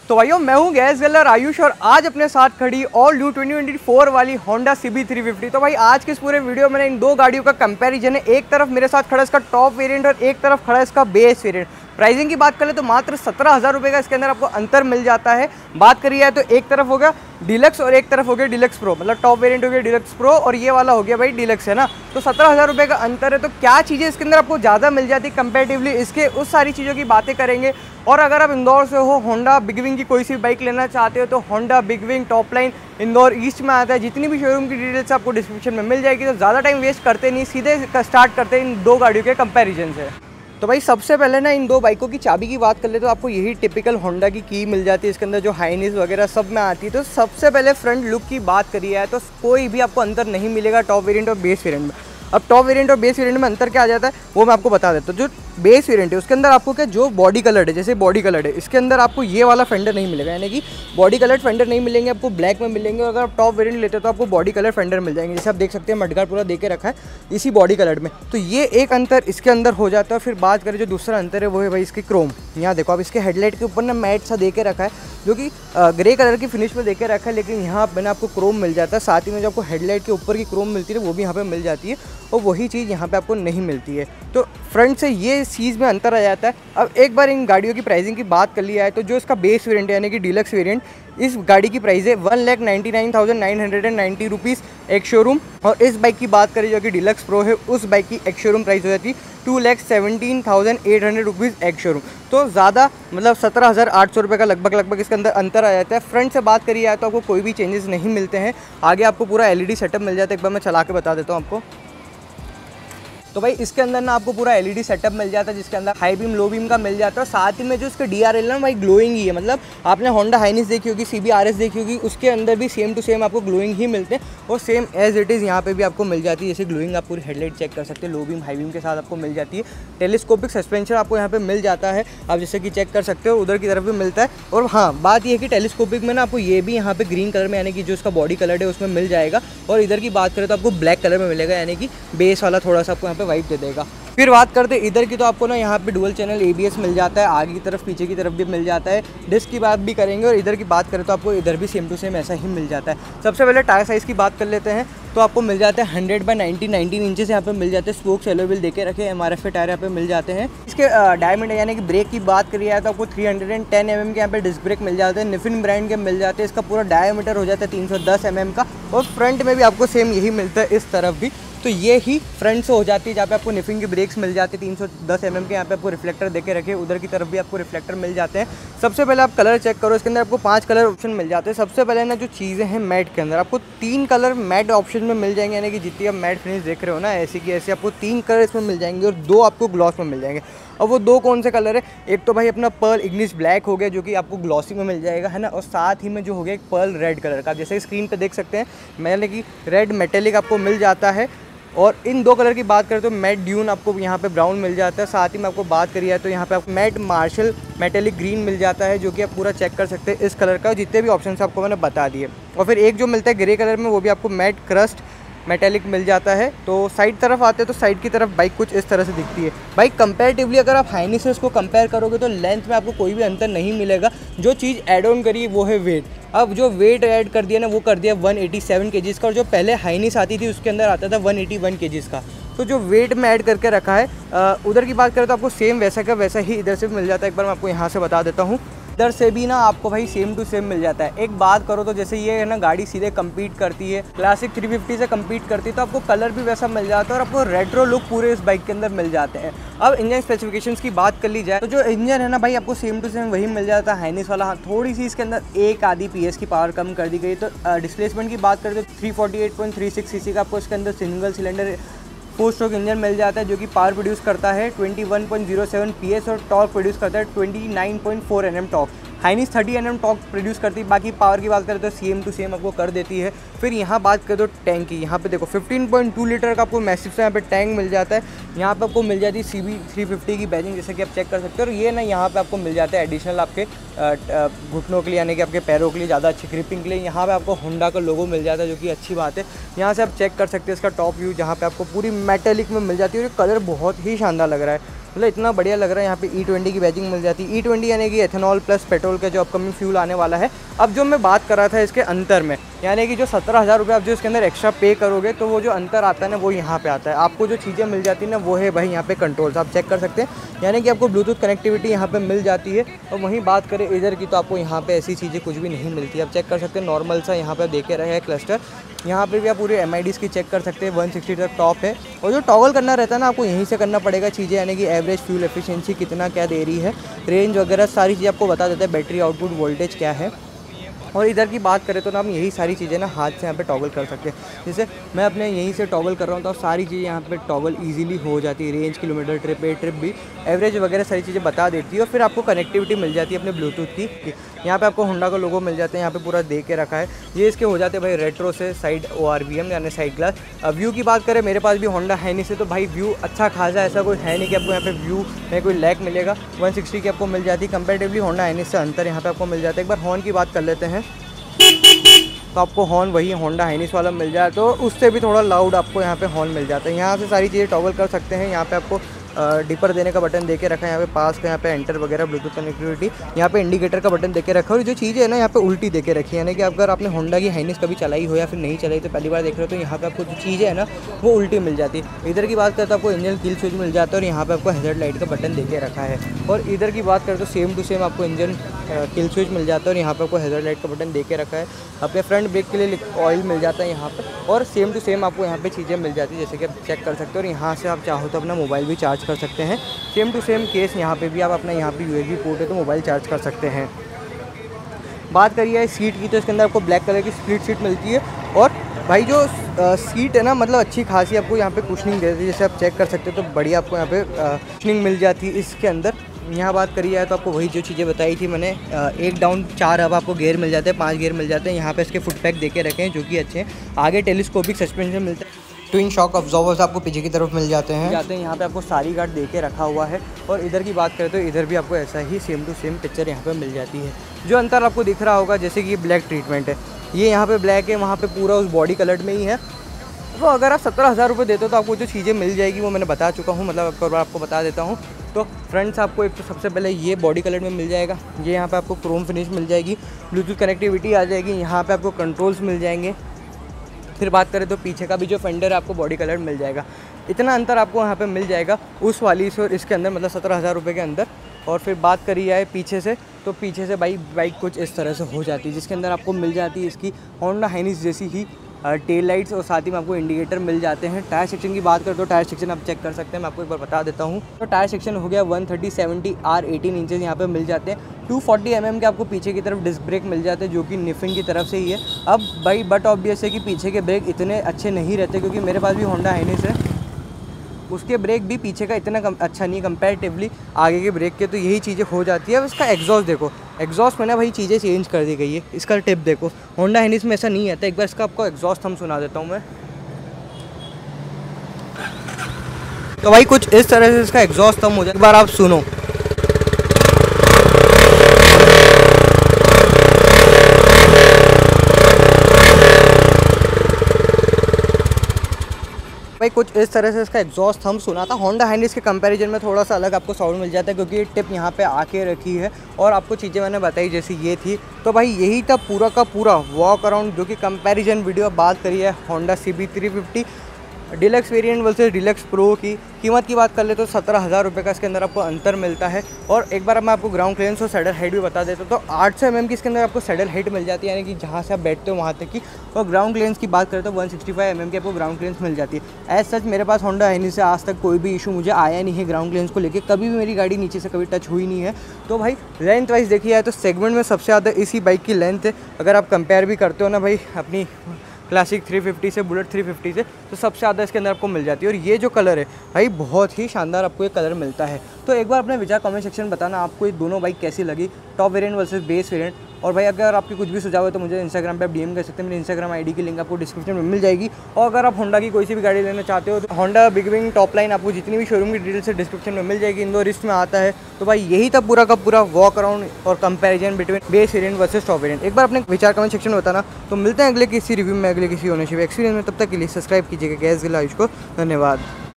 तो भाइयों मैं हूं गैस गलर आयुष और आज अपने साथ खड़ी ऑल न्यू 2024 वाली होंडा CB350। तो भाई आज के इस पूरे वीडियो में इन दो गाड़ियों का कंपैरिजन है। एक तरफ मेरे साथ खड़ा है इसका टॉप वेरिएंट और एक तरफ खड़ा है इसका बेस वेरिएंट। प्राइसिंग की बात करें तो मात्र 17,000 रुपये का इसके अंदर आपको अंतर मिल जाता है। बात करिए तो एक तरफ हो गया डीलक्स और एक तरफ हो गया डीलक्स प्रो, मतलब टॉप वेरिएंट हो गया डीलक्स प्रो और ये वाला हो गया भाई डीलक्स, है ना। तो 17,000 रुपये का अंतर है। तो क्या चीज़ें इसके अंदर आपको ज़्यादा मिल जाती है कंपेरेटिवली, इसके उस सारी चीज़ों की बातें करेंगे। और अगर आप इंदौर से हो, होंडा बिग विंग की कोई सी बाइक लेना चाहते हो तो Honda Big Wing top line Indore east में आता है। जितनी भी शोरूम की डिटेल्स आपको डिस्क्रिप्शन में मिल जाएगी। तो ज़्यादा टाइम वेस्ट करते नहीं, सीधे स्टार्ट करते हैं इन दो गाड़ियों के कंपैरिजन से। तो भाई सबसे पहले ना इन दो बाइकों की चाबी की बात कर ले तो आपको यही टिपिकल होंडा की मिल जाती है। इसके अंदर जो हाइनेस वगैरह सब में आती है। तो सबसे पहले फ्रंट लुक की बात करिए है तो कोई भी आपको अंतर नहीं मिलेगा टॉप वेरिएंट और बेस वेरिएंट में। अब टॉप वेरिएंट और बेस वेरिएंट में अंतर क्या आ जाता है वो मैं आपको बता देता हूँ। जो बेस वेरिएंट है उसके अंदर आपको क्या जो बॉडी कलर है, जैसे बॉडी कलर है इसके अंदर आपको ये वाला फेंडर नहीं मिलेगा, यानी कि बॉडी कलर फेंडर नहीं मिलेंगे आपको, ब्लैक में मिलेंगे। और अगर आप टॉप वेरिएंट लेते हो तो आपको बॉडी कलर फेंडर मिल जाएंगे। जैसे आप देख सकते हैं मडगार्ड पूरा दे के रखा है इसी बॉडी कलर में। तो ये एक अंतर इसके अंदर हो जाता है। फिर बात करें जो दूसरा अंतर है वो है भाई इसकी क्रोम। यहाँ देखो आप इसके हेडलाइट के ऊपर ना मैट सा दे के रखा है जो कि ग्रे कलर की फिनिश में दे के रखा है, लेकिन यहाँ मैंने आपको क्रोम मिल जाता है। साथ ही में जो आपको हेडलाइट के ऊपर की क्रोम मिलती है वो भी यहाँ पे मिल जाती है और वही चीज़ यहाँ पे आपको नहीं मिलती है। तो फ्रंट से ये चीज़ में अंतर आ जाता है। अब एक बार इन गाड़ियों की प्राइसिंग की बात कर लिया है तो जो इसका बेस वेरिएंट है यानी कि डीलक्स वेरिएंट, इस गाड़ी की प्राइस है 1,99,990 रुपीज़ एक शोरूम। और इस बाइक की बात करें जो कि डीलक्स प्रो है उस बाइक की एक शोरूम प्राइस हो जाती है 2,17,800 रुपीज़ एक शोरूम। तो ज़्यादा मतलब 17,800 रुपये का लगभग इसके अंदर अंतर आ जाता है। फ्रंट से बात करिए तो आपको कोई भी चेंजेस नहीं मिलते हैं। आगे आपको पूरा LED सेटअप मिल जाता है। एक बार मैं चला के बता देता हूँ आपको। तो भाई इसके अंदर ना आपको पूरा LED सेटअप मिल जाता है जिसके अंदर हाई बीम लो बीम का मिल जाता है। साथ ही में जो इसका DRL ना भाई ग्लोइंग ही है, मतलब आपने होंडा हाइनेस देखी होगी, CBRS देखी होगी, उसके अंदर भी सेम टू सेम आपको ग्लोइंग ही मिलते हैं और सेम एज इट इज़ यहाँ पे भी आपको मिल जाती है। जैसे ग्लोइंग आप पूरी हेडलाइट चेक कर सकते हैं, लो बीम हाई बीम के साथ आपको मिल जाती है। टेलीस्कोपिक सस्पेंशन आपको यहाँ पे मिल जाता है, आप जैसे कि चेक कर सकते हो, उधर की तरफ भी मिलता है। और हाँ बात यह है कि टेलीस्कोपिक में ना आपको ये भी यहाँ पे ग्रीन कलर में यानी कि जो इसका बॉडी कलर है उसमें मिल जाएगा। और इधर की बात करें तो आपको ब्लैक कलर में मिलेगा, यानी कि बेस वाला थोड़ा सा आपको यहाँ पे वाइट दे देगा। फिर बात करते हैं इधर की तो आपको ना यहाँ पे डुअल चैनल ABS मिल जाता है, आगे की तरफ पीछे की तरफ भी मिल जाता है। डिस्क की बात भी करेंगे और इधर की बात करें तो आपको इधर भी सेम टू सेम ऐसा ही मिल जाता है। सबसे पहले टायर साइज़ की बात कर लेते हैं तो आपको मिल जाता है 100/90 19 इंचेस यहाँ पे मिल जाते हैं। स्पोक्स एलॉय व्हील देके रखे MRF के टायर यहाँ पे मिल जाते हैं। इसके डायमीटर यानी कि ब्रेक की बात करिए तो आपको 310 mm के यहाँ पे डिस्क ब्रेक मिल जाते हैं। निफिन ब्रांड के मिल जाते हैं। इसका पूरा डायमीटर हो जाता है 310 mm का और फ्रंट में भी आपको सेम यही मिलता है इस तरफ भी। तो ये ही फ्रंट से हो जाती है जहाँ पे आपको निफिन की ब्रेक्स मिल जाती है 310 mm के। यहाँ पे आपको रिफ्लेक्टर देके रखे, उधर की तरफ भी आपको रिफ्लेक्टर मिल जाते हैं। सबसे पहले आप कलर चेक करो, इसके अंदर आपको 5 कलर ऑप्शन मिल जाते हैं। सबसे पहले ना जो चीज़ें हैं मैट के अंदर आपको 3 कलर मैट ऑप्शन में मिल जाएंगे, यानी कि जितनी आप मैट फिनिश देख रहे हो ना ऐसी की ऐसे आपको 3 कलर इसमें मिल जाएंगे और 2 आपको ग्लॉस में मिल जाएंगे। अब वो 2 कौन से कलर है, एक तो भाई अपना पर्ल इग्निस ब्लैक हो गया जो कि आपको ग्लॉसी में मिल जाएगा, है ना। और साथ ही में जो हो गया एक पर्ल रेड कलर का, जैसे स्क्रीन पे देख सकते हैं मैंने कि रेड मेटेलिक आपको मिल जाता है। और इन 2 कलर की बात करें तो मैट ड्यून आपको यहाँ पे ब्राउन मिल जाता है। साथ ही में आपको बात करिए तो यहाँ पे आपको मैट मार्शल मेटेलिक ग्रीन मिल जाता है जो कि आप पूरा चेक कर सकते हैं इस कलर का। जितने भी ऑप्शन आपको मैंने बता दिए। और फिर एक जो मिलता है ग्रे कलर में वो भी आपको मैट क्रस्ट मेटेलिक मिल जाता है। तो साइड तरफ आते हैं तो साइड की तरफ बाइक कुछ इस तरह से दिखती है। बाइक कंपैरेटिवली अगर आप हाइनेस से इसको कंपेयर करोगे तो लेंथ में आपको कोई भी अंतर नहीं मिलेगा। जो चीज़ ऐड ऑन करी वो है वेट। अब जो वेट ऐड कर दिया ना वो कर दिया 187 kgs का, और जो पहले हाइनेस आती थी उसके अंदर आता था 181 kgs का। तो जो वेट में ऐड करके रखा है उधर की बात करें तो आपको सेम वैसा का वैसा ही इधर से भी मिल जाता है। एक बार मैं आपको यहाँ से बता देता हूँ, इधर से भी ना आपको भाई सेम टू सेम मिल जाता है। एक बात करो तो जैसे ये है ना गाड़ी सीधे कम्पीट करती है क्लासिक 350 से कम्पीट करती है तो आपको कलर भी वैसा मिल जाता है और आपको रेट्रो लुक पूरे इस बाइक के अंदर मिल जाते हैं। अब इंजन स्पेसिफिकेशंस की बात कर ली जाए तो जो इंजन है ना भाई आपको सेम टू सेम वही मिल जाता है हाइनेस वाला। हाँ थोड़ी सी इसके अंदर एक आधी PS की पावर कम कर दी गई। तो डिस्प्लेसमेंट की बात करें तो 348.36 cc का आपको इसके अंदर सिंगल सिलेंडर 4 स्ट्रोक इंजन मिल जाता है जो कि पावर प्रोड्यूस करता है 21.07 PS और टॉर्क प्रोड्यूस करता है 29.4 Nm torque. Highness 30 Nm torque produce करती है। बाकी पावर की बात करें तो सेम टू सेम आपको कर देती है। फिर यहाँ बात करें तो टैंक की, यहाँ पे देखो 15.2 लीटर का आपको मैसिव से यहाँ पे टैंक मिल जाता है। यहाँ पे आपको मिल जाती है CB350 की बैजिंग जैसे कि आप चेक कर सकते हो। और ये ना यहाँ पे आपको मिल जाता है एडिशनल आपके घुटनों के लिए यानी कि आपके पैरों के लिए ज़्यादा अच्छी ग्रिपिंग के लिए यहाँ पे आपको होंडा का लोगो मिल जाता है जो कि अच्छी बात है। यहाँ से आप चेक कर सकते हैं इसका टॉप व्यू जहाँ पे आपको पूरी मेटेलिक में मिल जाती है और कलर बहुत ही शानदार लग रहा है। मतलब इतना बढ़िया लग रहा है। यहाँ पे E20 की बैजिंग मिल जाती है। E20 यानी कि एथेनॉल प्लस पेट्रोल का जो अपकमिंग फ्यूल आने वाला है। अब जो मैं बात कर रहा था इसके अंतर में, यानी कि जो 17,000 रुपये आप जो इसके अंदर एक्स्ट्रा पे करोगे तो वो जो अंतर आता है ना वो यहाँ पे आता है। आपको जो चीज़ें मिल जाती है ना वो है भाई यहाँ पे कंट्रोल्स, आप चेक कर सकते हैं, यानी कि आपको ब्लूटूथ कनेक्टिविटी यहाँ पे मिल जाती है। और वहीं बात करें इधर की तो आपको यहाँ पे ऐसी चीज़ें कुछ भी नहीं मिलती। आप चेक कर सकते हैं नॉर्मल सा यहाँ पे देखे रहे हैं क्लस्टर। यहाँ पे भी आप पूरे MIDs की चेक कर सकते हैं। 160 तक टॉप है। और जो टॉगल करना रहता है ना आपको यहीं से करना पड़ेगा चीज़ें, यानी कि एवरेज फ्यूल एफिशिएंसी कितना क्या दे रही है, रेंज वगैरह सारी चीज़ें आपको बता देता है, बैटरी आउटपुट वोल्टेज क्या है। और इधर की बात करें तो ना हम यही सारी चीज़ें ना हाथ से यहाँ पे टॉगल कर सकते हैं। जैसे मैं अपने यहीं से टॉगल कर रहा हूँ तो सारी चीज़ें यहाँ पे टॉगल इजीली हो जाती है। रेंज, किलोमीटर, ट्रिप भी, एवरेज वगैरह सारी चीज़ें बता देती है। और फिर आपको कनेक्टिविटी मिल जाती है अपने ब्लूटूथ की। यहाँ पे आपको होंडा का लोगो मिल जाता है, यहाँ पे पूरा दे के रखा है। ये इसके हो जाते हैं भाई रेट्रो से साइड ORVM यानी साइड ग्लास। व्यू की बात करें, मेरे पास भी होंडा है नहीं से तो भाई व्यू अच्छा खासा, ऐसा कोई है नहीं कि आपको यहाँ पे व्यू में कोई लैग मिलेगा। 160 की आपको मिल जाती है। कंपेरेटिवली होंडा है से अंतर यहाँ पे आपको मिल जाता है। एक बार हॉर्न की बात कर लेते हैं तो आपको हॉर्न वही होंडा हाइनिस वाला मिल जाए तो उससे भी थोड़ा लाउड आपको यहाँ पे हॉर्न मिल जाता है। यहाँ से सारी चीज़ें टॉगल कर सकते हैं। यहाँ पे आपको डिपर देने का बटन देके रखा है, यहाँ पे पास का, यहाँ पे एंटर वगैरह, ब्लूटूथ कनेक्टिविटी, यहाँ पे इंडिकेटर का बटन देके रखा है। और जो चीज़ें है ना यहाँ पे उल्टी देके रखी है, यानी कि अगर आपने होंडा की हाइनिस कभी चलाई हो या फिर नहीं चलाई तो पहली बार देख रहे हो तो यहाँ पे आपको जो चीज़ें है ना वो उल्टी मिल जाती है। इधर की बात करें तो आपको इंजन किल स्विच मिल जाता है और यहाँ पे आपको हैज़र्ड लाइट का बटन देके रखा है। और इधर की बात करें तो सेम टू सेम आपको इंजन किल स्विच मिल जाता है और यहाँ पे आपको हैज़र्ड लाइट का बटन देके रखा है। अपने फ्रंट ब्रेक के लिए ऑयल मिल जाता है यहाँ पे। और सेम टू सेम आपको यहाँ पे चीज़ें मिल जाती है, जैसे कि आप चेक कर सकते हो। और यहाँ से आप चाहो तो अपना मोबाइल भी चार्ज कर सकते हैं। सेम टू सेम केस यहाँ पे भी आप अपना यहाँ पे USB पोर्ट है तो मोबाइल चार्ज कर सकते हैं। बात करिए सीट की तो इसके अंदर आपको ब्लैक कलर की स्प्लिट सीट मिलती है। और भाई जो सीट है ना मतलब अच्छी खासी आपको यहाँ पे कुशनिंग देती है, जैसे आप चेक कर सकते हो तो बढ़िया आपको यहाँ पे कुशनिंग मिल जाती है इसके अंदर। यहाँ बात करी जाए तो आपको वही जो चीज़ें बताई थी मैंने, 1 डाउन 4 अब आपको गियर मिल जाते हैं, 5 गियर मिल जाते हैं। यहाँ पे इसके फुट पैक देके रखे हैं जो कि अच्छे हैं। आगे टेलीस्कोपिक सस्पेंशन मिलता है। ट्विन शॉक अब्जॉर्वर्स आपको पीछे की तरफ मिल जाते हैं। यहाँ पे आपको सारी गार्ड देके रखा हुआ है। और इधर की बात करें तो इधर भी आपको ऐसा ही सेम टू सेम पिक्चर यहाँ पे मिल जाती है। जो अंतर आपको दिख रहा होगा जैसे कि ये ब्लैक ट्रीटमेंट है, ये यहाँ पे ब्लैक है, वहाँ पे पूरा उस बॉडी कलर में ही है। तो अगर आप 17,000 रुपये देते हो तो आपको जो चीज़ें मिल जाएगी वो मैंने बता चुका हूँ, मतलब एक बार आपको बता देता हूँ। तो फ्रंट्स आपको एक तो सबसे पहले ये बॉडी कलर में मिल जाएगा, ये यहाँ पे आपको क्रोम फिनिश मिल जाएगी, ब्लूटूथ कनेक्टिविटी आ जाएगी, यहाँ पे आपको कंट्रोल्स मिल जाएंगे। फिर बात करें तो पीछे का भी जो फेंडर है आपको बॉडी कलर मिल जाएगा। इतना अंतर आपको यहाँ पे मिल जाएगा उस वाली से और इसके अंदर, मतलब 17,000 रुपये के अंदर। और फिर बात करी जाए पीछे से तो पीछे से बाइक कुछ इस तरह से हो जाती है, जिसके अंदर आपको मिल जाती है इसकी होंडा हाइनिस जैसी ही टेल लाइट्स और साथ ही में आपको इंडिकेटर मिल जाते हैं। टायर सेक्शन की बात करें तो टायर सेक्शन आप चेक कर सकते हैं, मैं आपको एक बार बता देता हूँ। तो टायर सेक्शन हो गया 130/70 R18 इंचेस यहाँ पे मिल जाते हैं। 240 mm के आपको पीछे की तरफ डिस्क ब्रेक मिल जाते हैं जो कि निफिन की तरफ से ही है। अब भाई बट ऑब्वियस है कि पीछे के ब्रेक इतने अच्छे नहीं रहते, क्योंकि मेरे पास भी होंडा हाइनिस है, उसके ब्रेक भी पीछे का इतना अच्छा नहीं कंपैरेटिवली आगे के ब्रेक के। तो यही चीज़ें हो जाती है। अब इसका एग्जॉस्ट देखो, एग्जॉस्ट में ना भाई चीज़ें चेंज कर दी गई है। इसका टिप देखो, होंडा हाइनिस में ऐसा नहीं आता। एक बार इसका आपको एग्जॉस्ट हम सुना देता हूँ मैं। तो भाई कुछ इस तरह से इसका एग्जॉस्ट हम हो जाए, एक बार आप सुनो। भाई कुछ इस तरह से इसका एग्जॉस्ट हम सुना था। होंडा हाइनिस के कंपैरिजन में थोड़ा सा अलग आपको साउंड मिल जाता है, क्योंकि ये टिप यहाँ पे आके रखी है और आपको चीज़ें मैंने बताई जैसी ये थी। तो भाई यही था पूरा का पूरा वॉक अराउंड जो कि कंपैरिजन वीडियो बात करी है Honda CB350 deluxe variant versus deluxe pro की। कीमत की बात कर ले तो 17,000 रुपये का इसके अंदर आपको अंतर मिलता है। और एक बार मैं आपको ग्राउंड क्लियरेंस और सैडल हाइट भी बता देता हूँ। तो 800 mm की इसके अंदर आपको सैडल हाइट मिल जाती है, यानी कि जहाँ से आप बैठते हो वहाँ तक की। और ग्राउंड क्लियरेंस की बात करें तो 165 mm की आपको ग्राउंड क्लियरेंस मिल जाती है। एज सच मेरे पास होंडा हाइनिस से आज तक कोई भी इशू मुझे आया नहीं है ग्राउंड क्लियरेंस को लेकर, कभी भी मेरी गाड़ी नीचे से कभी टच हुई नहीं है। तो भाई लेंथ वाइज देखी जाए तो सेगमेंट में सबसे ज़्यादा इसी बाइक की लेंथ है। अगर आप कंपेयर भी करते हो ना भाई अपनी क्लासिक 350 से, बुलेट 350 से, तो सबसे ज़्यादा इसके अंदर आपको मिल जाती है। और ये जो कलर है भाई बहुत ही शानदार आपको ये कलर मिलता है। तो एक बार अपने विचार कमेंट सेक्शन में बताना आपको ये दोनों बाइक कैसी लगी, top variant versus base variant. और भाई अगर आपकी कुछ भी सुझाव है तो मुझे इंस्टाग्राम पे DM कर सकते हैं, मेरी इंस्टाग्राम ID की लिंक आपको डिस्क्रिप्शन में मिल जाएगी। और अगर आप होंडा की कोई सी भी गाड़ी लेना चाहते हो तो Honda Big Wing top line आपको जितनी भी शोरूम की डिटेल्स है डिस्क्रिप्शन में मिल जाएगी, इंदौर ईस्ट में आता है। तो भाई यही था पूरा का पूरा वॉक अराउंड और comparison between base variant versus top variant. एक बार अपने विचार कमेंट सेक्शन में बताना। तो मिलते हैं अगले किसी रिव्यू में, अगले किसी ओनरशिप एक्सपीरियंस में। तब तक के लिए सब्सक्राइब कीजिएगा गैस गिला आयुष को। धन्यवाद।